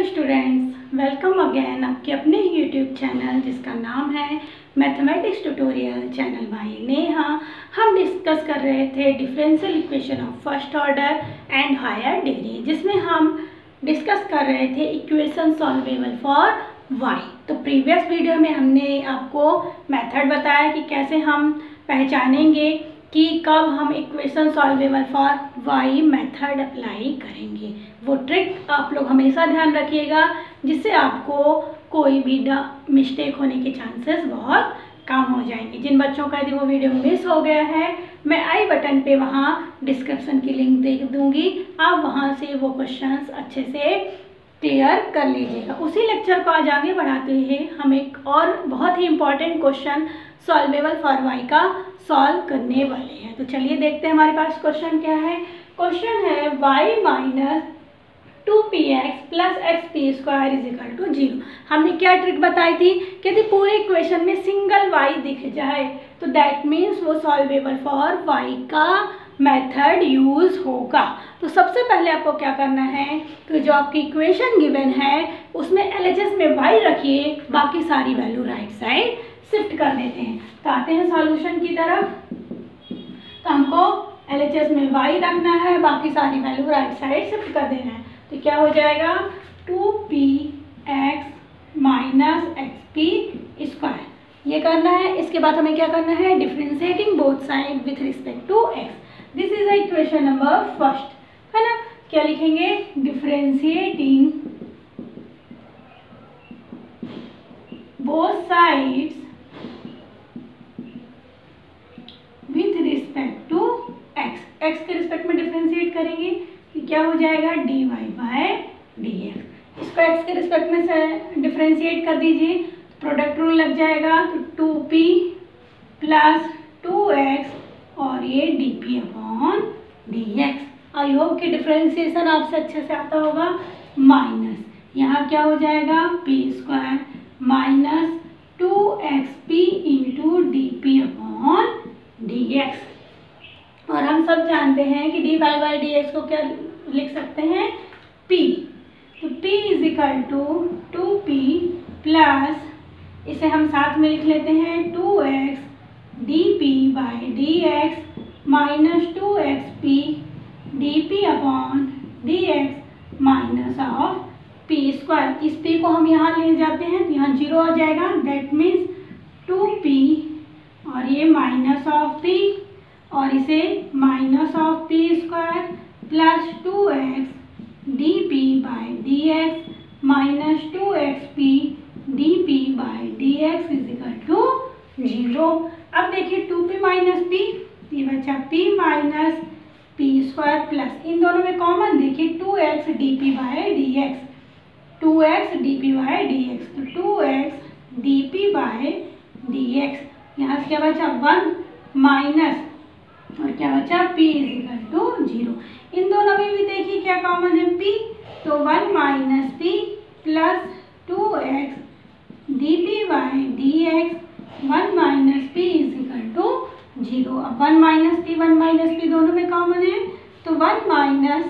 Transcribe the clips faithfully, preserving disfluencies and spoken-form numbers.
Students, welcome again आपके अपने YouTube channel जिसका नाम है mathematics tutorial channel by Neha. हम डिस्कस कर रहे थे differential equation of first order and higher degree, जिसमें हम डिस्कस कर रहे थे इक्वेशन सॉल्वेबल फॉर वाई। तो प्रीवियस वीडियो में हमने आपको मेथड बताया कि कैसे हम पहचानेंगे कि कब हम equation solvable for y method apply करेंगे। वो ट्रिक आप लोग हमेशा ध्यान रखिएगा, जिससे आपको कोई भी मिस्टेक होने के चांसेस बहुत कम हो जाएंगे। जिन बच्चों का यदि वो वीडियो मिस हो गया है, मैं आई बटन पे वहाँ डिस्क्रिप्शन की लिंक दे दूँगी, आप वहाँ से वो क्वेश्चंस अच्छे से क्लियर कर लीजिएगा। उसी लेक्चर को आज आगे बढ़ाते हुए हम एक और बहुत ही important question solvable for y का सॉल्व करने वाले हैं। तो चलिए देखते हैं हमारे पास क्वेश्चन क्या है। क्वेश्चन है y minus two p x plus x p square is equal to zero. हमने क्या ट्रिक बताई थी कि यदि पूरे इक्वेशन में सिंगल y दिख जाए तो दैट मीन्स वो सॉल्वेबल फॉर y का मेथड यूज होगा। तो सबसे पहले आपको क्या करना है कि जो आपकी इक्वेशन गिवन है उसमें एल एच एस में y रखिए, बाकी सारी वैल्यू राइट साइड शिफ्ट कर देते हैं। तो आते हैं सॉल्यूशन की तरफ। तो हमको एल एच एस में y रखना है, बाकी सारी वैल्यू राइट साइड शिफ्ट कर देना है। तो क्या हो जाएगा two p x minus x p square, ये करना है। इसके बाद हमें क्या करना है, differentiating both side with respect to x. This is equation number first, है ना। क्या लिखेंगे, differentiating both sides with respect to x. X के रिस्पेक्ट में डिफरेंशिएट करेंगे कि क्या हो जाएगा, d y by d x. इसको एक्स के रिस्पेक्ट में से डिफरेंशिएट कर दीजिए, प्रोडक्ट रूल लग जाएगा। तो two p plus two x और ये d p upon d x. I hope कि डिफरेंशिएशन आपसे अच्छे से आता होगा। माइनस यहाँ क्या हो जाएगा, p square minus two x p into d p upon d x. और हम सब जानते हैं कि d y by d x को क्या लिख सकते हैं, p। तो p is equal to two p plus, इसे हम साथ में लिख लेते हैं, two x d p by d x minus two x p d p upon d x minus of p square. इस p को हम यहाँ ले जाते हैं तो यहाँ जीरो आ जाएगा, दैट मीन्स टू पी और ये माइनस ऑफ p और इसे minus of p square plus two x d p by d x minus two x p d p by d x is equal to zero. अब देखिए two p minus p, ये बचा p minus p square plus, इन दोनों में common देखिए two x d p by d x, two x d p by d x. तो two x d p by d x, यहाँ से क्या बचा वन माइनस और क्या बचा p is equal to zero. इन दोनों में भी देखिए क्या कॉमन है p, तो one minus p plus two x d p by d x one minus p is equal to zero. अब one minus p one minus p दोनों में कॉमन है, तो वन माइनस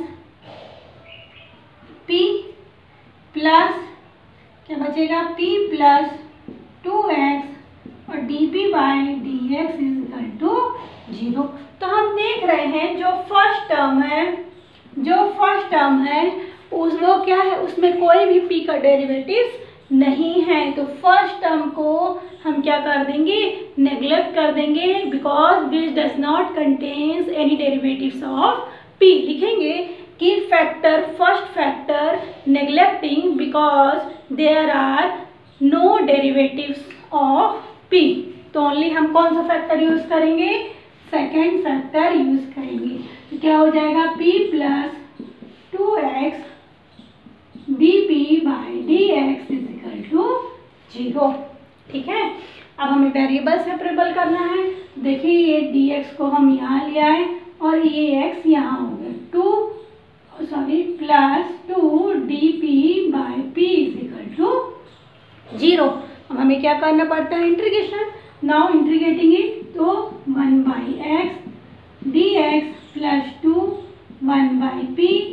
पी प्लस क्या बचेगा, p plus two x और d p by d x is equal to zero. तो हम देख रहे हैं जो फर्स्ट टर्म है, जो फर्स्ट टर्म है उस वो क्या है, उसमें कोई भी p का डेरिवेटिव्स नहीं है। तो फर्स्ट टर्म को हम क्या कर देंगे, नेग्लेक्ट कर देंगे, because this does not contains any derivatives of p। लिखेंगे कि factor first factor neglecting because there are no derivatives of p। तो ओनली हम कौन सा फैक्टर यूज करेंगे, सेकेंड फैक्टर यूज करेंगे। तो क्या हो जाएगा, p plus two x d p by d x is equal to zero. ठीक है, अब हमें वेरिएबल सेपरेबल करना है। देखिए ये dx को हम यहाँ ले आए और ये x यहाँ हो गया, two sorry plus two d p by p is equal to zero. अब हमें क्या करना पड़ता है, इंटीग्रेशन। नाउ इंटीग्रेटिंग इट, तो one by x d x plus two one by p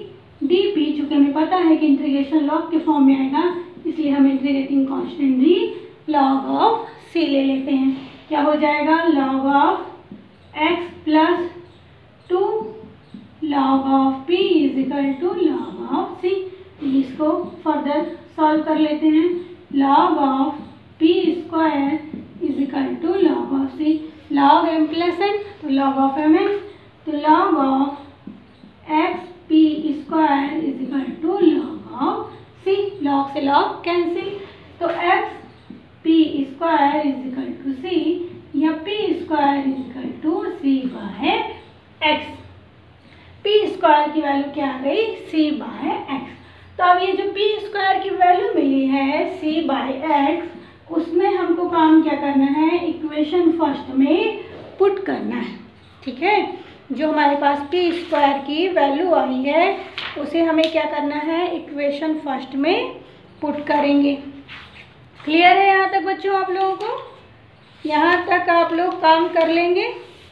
d p, चूँकि हमें पता है कि इंटीग्रेशन लॉग के फॉर्म में आएगा, इसलिए हम integrating constant d log of c ले लेते हैं। क्या हो जाएगा? Log of x plus two log of p is equal to log of c. इसको फर्दर सॉल्व कर लेते हैं। Log of p square is equal to log of c. Log m plus n तो लॉग ऑफ एम एन, तो log of x p square is equal to log of c. Log से log cancel, तो x p square is equal to c या p square is equal to c by x. P square की value क्या आ गई? C by x. तो अब ये जो पी स्क्वायर की वैल्यू मिली है सी बाय एक्स, उसमें हमको काम क्या करना है? इक्वेशन फर्स्ट में पुट करना है। ठीक है, जो हमारे पास पी स्क्वायर की वैल्यू आई है उसे हमें क्या करना है? इक्वेशन फर्स्ट में पुट करेंगे। क्लियर है यहाँ तक बच्चों आप लोगों को? यहाँ तक आप लोग काम कर लेंगे?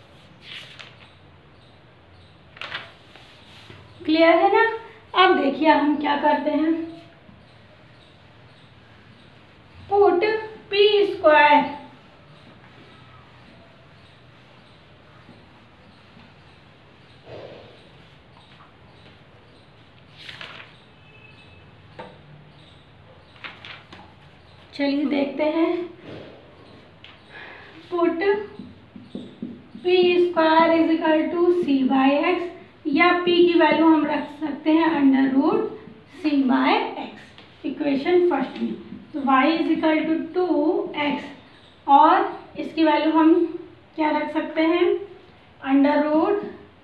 क्लियर है ना? अब देखिए हम क्या करते हैं। पुट पी स्क्वायर चलिए देखते हैं। Put p square is equal to c by x, या p की वैल्यू हम रख सकते हैं under root c by x equation first में। तो y is equal to two x, और इसकी वैल्यू हम क्या रख सकते हैं? Under root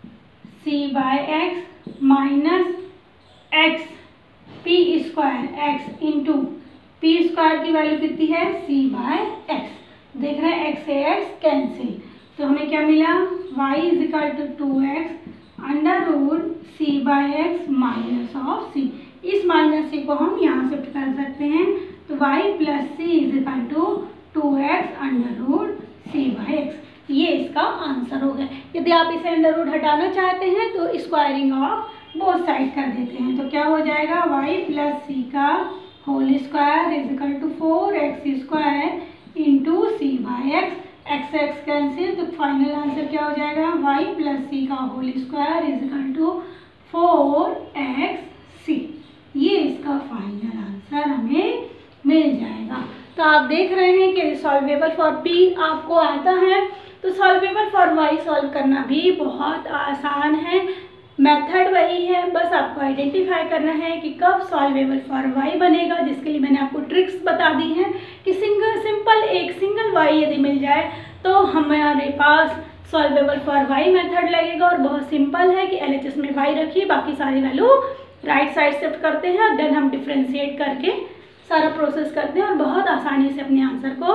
c by x minus x p square x into p square की वैल्यू कितनी है? c by x. देख रहे हैं x से x कैंसिल, तो हमें क्या मिला? y is equal to two x under root c by x minus of c. इस माइनस सी को हम यहाँ शिफ्ट कर सकते हैं, तो y plus c is equal to two x under root c by x. ये इसका आंसर हो गया। यदि आप इसे अंडर रूट हटाना चाहते हैं तो स्क्वायरिंग ऑफ बोथ साइड कर देते हैं, तो क्या हो जाएगा? y प्लस सी का whole square is equal to four x square into c by x. X x cancel, तो फाइनल आंसर क्या हो जाएगा? y प्लस सी का whole square is equal to four x c. ये इसका final answer हमें मिल जाएगा। तो आप देख रहे हैं कि सॉल्वेबल फॉर p आपको आता है, तो सॉल्वेबल फॉर y सॉल्व करना भी बहुत आसान है। मेथड वही है, बस आपको आइडेंटिफाई करना है कि कब सॉल्वेबल फॉर y बनेगा, जिसके लिए मैंने आपको ट्रिक्स बता दी हैं कि सिंगल सिंपल एक सिंगल y यदि मिल जाए तो हमारे पास सॉल्वेबल फॉर y मेथड लगेगा। और बहुत सिंपल है कि एल एच एस में y रखिए, बाकी सारी वैल्यू राइट साइड शिफ्ट करते हैं और देन हम डिफ्रेंशिएट करके सारा प्रोसेस करते हैं और बहुत आसानी से अपने आंसर को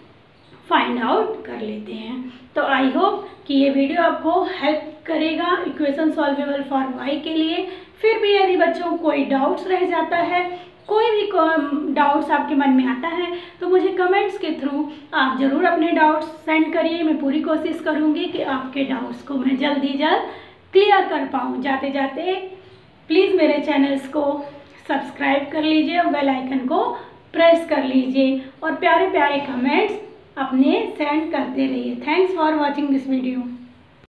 फाइंड आउट कर लेते हैं। तो आई होप कि ये वीडियो आपको हेल्प करेगा इक्वेशन सॉल्वेबल फॉर y के लिए। फिर भी यदि बच्चों को कोई डाउट्स रह जाता है, कोई भी डाउट्स आपके मन में आता है, तो मुझे कमेंट्स के थ्रू आप ज़रूर अपने डाउट्स सेंड करिए। मैं पूरी कोशिश करूँगी कि आपके डाउट्स को मैं जल्दी जल्द क्लियर कर पाऊँ। जाते जाते प्लीज़ मेरे चैनल्स को सब्सक्राइब कर लीजिए और बेल आइकन को प्रेस कर लीजिए और प्यारे प्यारे कमेंट्स अपने सेंड करते रहिए। Thanks for watching this video.